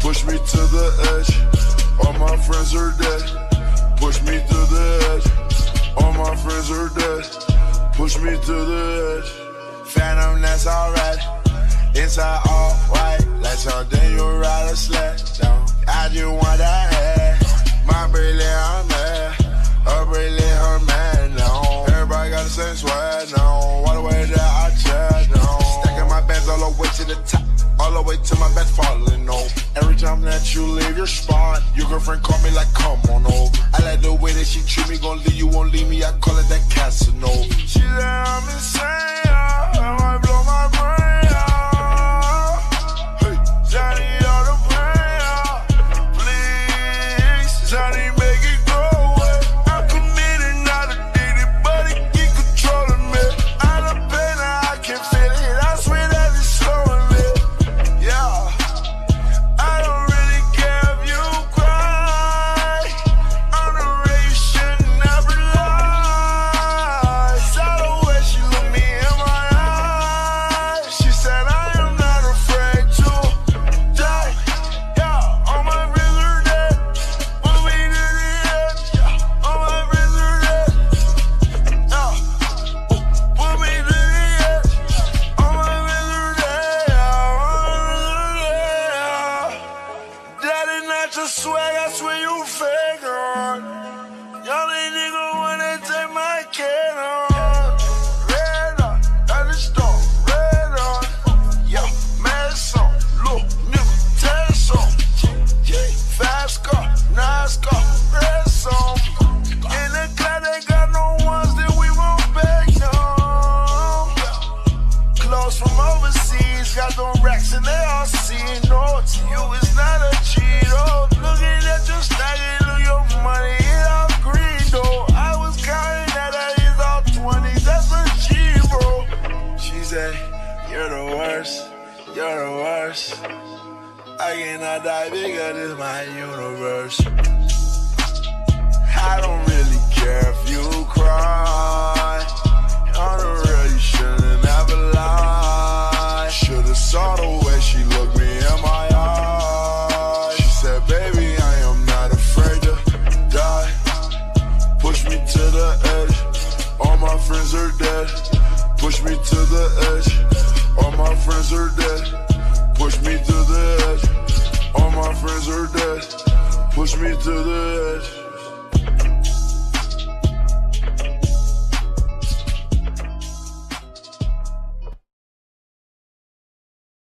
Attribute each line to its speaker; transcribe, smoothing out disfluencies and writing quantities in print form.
Speaker 1: push me to the edge. All my friends are dead, push me to the edge. All my friends are dead, push me to the edge. Phantom, that's alright. Inside all white, like something you ride a sled down. I just want that head. My bracelet, I'm mad. Her bracelet, her man now. Everybody got the same swag now. All the way that I chat now. Stacking my bands all the way to the top, all the way to my bed falling over. Every time that you leave your spot, your girlfriend call me like, come on over. I like the way that she treat me, gon' leave you, won't leave me. I call it that Casanova. She said I'm insane, I might blow my brain out. Hey, Johnny, all the pain out. Please, Johnny, make it go away. I'm committed, not addicted, but it keep controlling me. I done pain, I can feel it. I swear that it's slowing me. Yeah. Swag, I swear you fake on. Y'all ain't nigga wanna take my kid on. Red on, at the store, red on. Yo, mask on, look, nigga, test on. Fast car, nice car, red song. In the car, they got no ones that we won't beg no. Clothes from overseas, got them racks and they all see. No, to you it's not a cheat. You're the worst, you're the worst. I cannot die bigger, this my universe. I don't really care if you cry. On the real, you shouldn't ever lie. Should've saw the way she looked me in my eyes. She said, baby, I am not afraid to die. Push me to the edge, all my friends are dead. Push me to the edge, all my friends are dead. Push me to the edge, all my friends are dead. Push me to the edge.